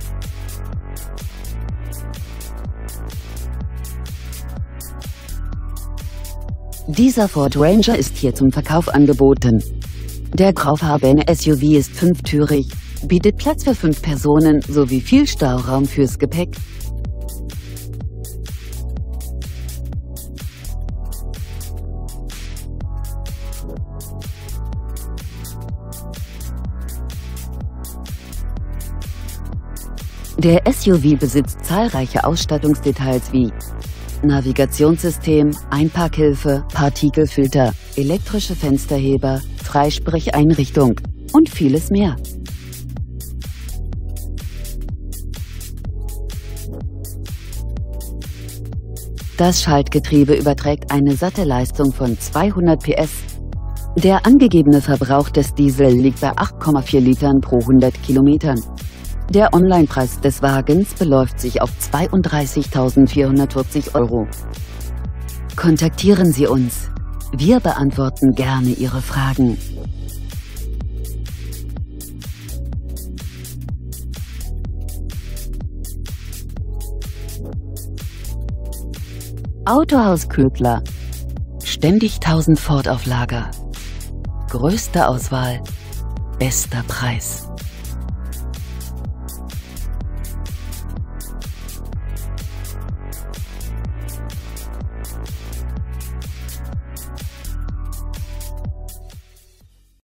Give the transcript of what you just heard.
Dieser Ford Ranger ist hier zum Verkauf angeboten. Der graufarbene SUV ist fünftürig, bietet Platz für 5 Personen sowie viel Stauraum fürs Gepäck. Der SUV besitzt zahlreiche Ausstattungsdetails wie Navigationssystem, Einparkhilfe, Partikelfilter, elektrische Fensterheber, Freisprecheinrichtung und vieles mehr. Das Schaltgetriebe überträgt eine satte Leistung von 200 PS. Der angegebene Verbrauch des Diesel liegt bei 8,4 Litern pro 100 Kilometern. Der Onlinepreis des Wagens beläuft sich auf 32.440 €. Kontaktieren Sie uns. Wir beantworten gerne Ihre Fragen. Autohaus Ködler. Ständig 1000 Ford auf Lager. Größte Auswahl, bester Preis.